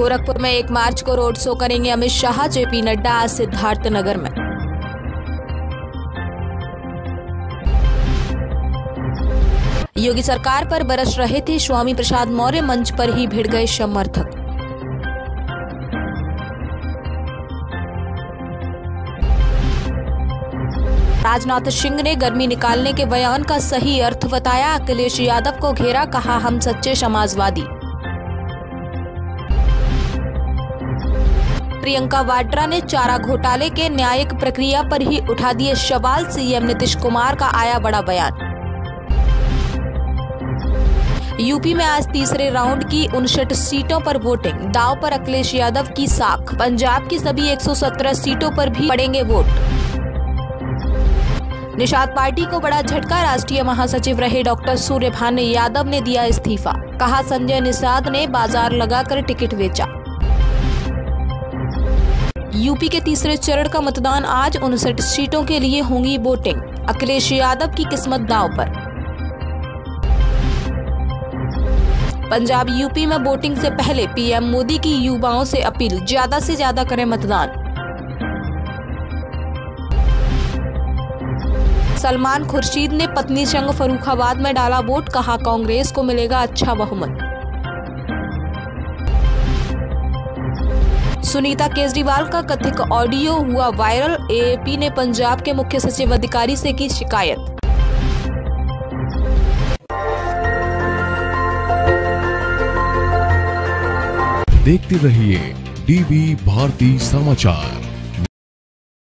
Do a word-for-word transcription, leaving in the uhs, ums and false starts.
गोरखपुर में एक मार्च को रोड शो करेंगे अमित शाह। जेपी नड्डा आज सिद्धार्थनगर में। योगी सरकार पर बरस रहे थे स्वामी प्रसाद मौर्य, मंच पर ही भिड़ गए समर्थक। राजनाथ सिंह ने गर्मी निकालने के बयान का सही अर्थ बताया। अखिलेश यादव को घेरा, कहा हम सच्चे समाजवादी। प्रियंका वाड्रा ने चारा घोटाले के न्यायिक प्रक्रिया पर ही उठा दिए सवाल। सीएम नीतीश कुमार का आया बड़ा बयान। यूपी में आज तीसरे राउंड की उनसठ सीटों पर वोटिंग, दांव पर अखिलेश यादव की साख। पंजाब की सभी एक सौ सत्रह सीटों पर भी पड़ेंगे वोट। निषाद पार्टी को बड़ा झटका, राष्ट्रीय महासचिव रहे डॉक्टर सूर्यभान यादव ने दिया इस्तीफा। कहा संजय निषाद ने बाजार लगाकर टिकट बेचा। यूपी के तीसरे चरण का मतदान आज, उनसठ सीटों के लिए होंगी वोटिंग। अखिलेश यादव की किस्मत दांव पर। पंजाब यूपी में वोटिंग से पहले पीएम मोदी की युवाओं से अपील, ज्यादा से ज्यादा करें मतदान। सलमान खुर्शीद ने पत्नी संग फर्रुखाबाद में डाला वोट। कहा कांग्रेस को मिलेगा अच्छा बहुमत। सुनीता केजरीवाल का कथित ऑडियो हुआ वायरल। एएपी ने पंजाब के मुख्य सचिव अधिकारी से की शिकायत। देखते रहिए डीवी भारती समाचार।